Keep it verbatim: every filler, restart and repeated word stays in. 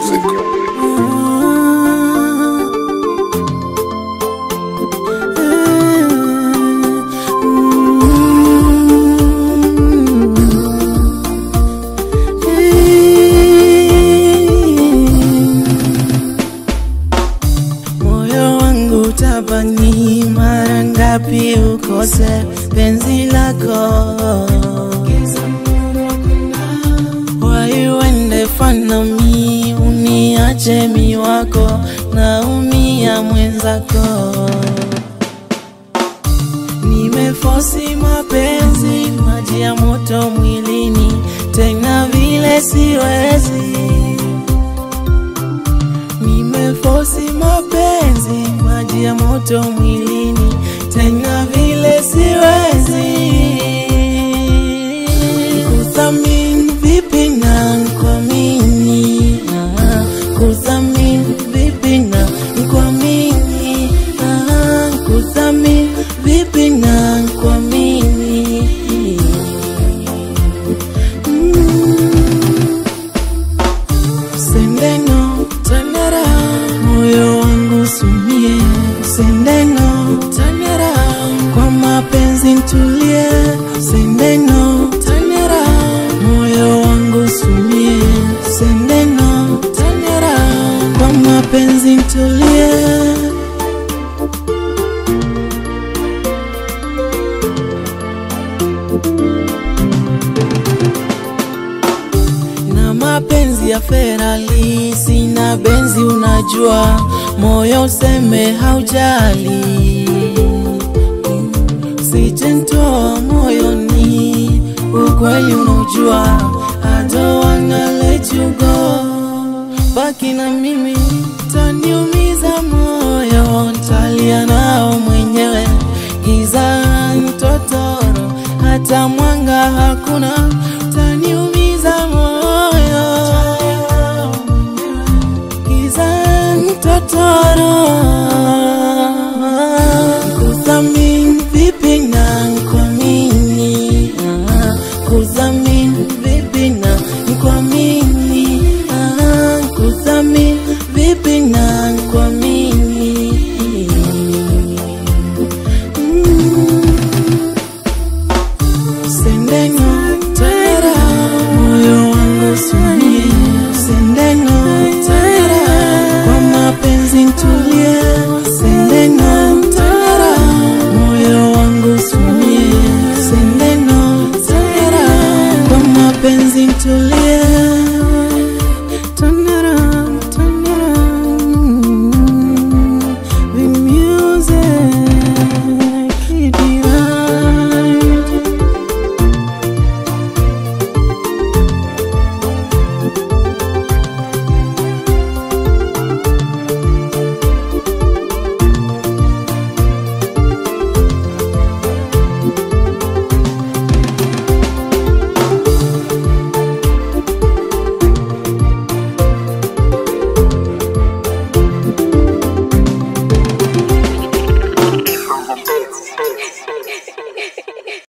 music. Moyo wangu tabani, mara ngapi ukose penzi lako. Why you ende fana mi, uniache mi wako, naumia mwenzako. Nimefosi mapenzi, maji ya moto mwilini, tena vile siwezi. Nimefosi mapenzi, maji ya moto mwilini, tena vile siwezi. Kuthamini vipi na kuamini, kuthamini vipi na kuamini, kuthamini vipi na kuamini. Sendeno tanera, moyo wangu sumie. Sendeno tanera, kwa mapenzi ntulie. Sendeno tanera, moyo wangu sumie. Sendeno tanera, kwa mapenzi ntulie. Na mapenzi ya Ferali, sina benzi unajua, moyo useme haujali. Sijentoa moyoni, ukweli unajua, I don't wanna let you go. Baki na mimi, taniumiza moyo, ntalia nao mwenyewe. Giza totoro, hata mwanga hakuna, taniumiza moyo. Giza totoro,